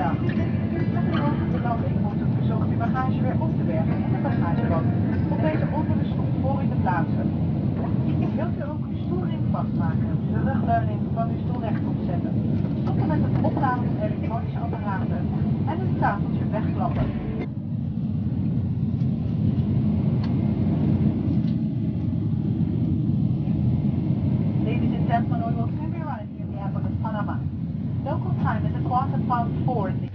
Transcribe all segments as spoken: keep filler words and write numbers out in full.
Goedendag. Met de grote landing wordt het verzocht uw bagage weer op te bergen in de bagagebak. Op deze onder de stoel voor u te plaatsen. Wilt u ook uw stoelriem vastmaken, de rugleuning van uw stoel rechtop zetten, stoppen met het opladen van elektronische apparaten en het tafeltje wegklappen. Ladies and gentlemen, we will soon be arriving at the airport of Panama. Local time is a quarter past four in the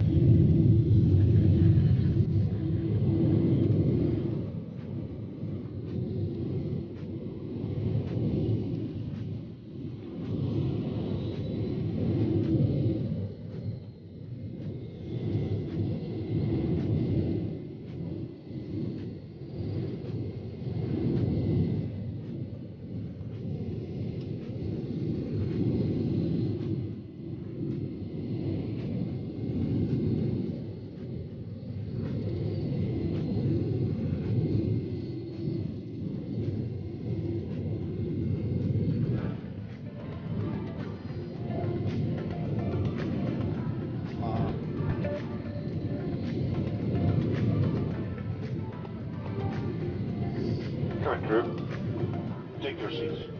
Current crew, take your seats.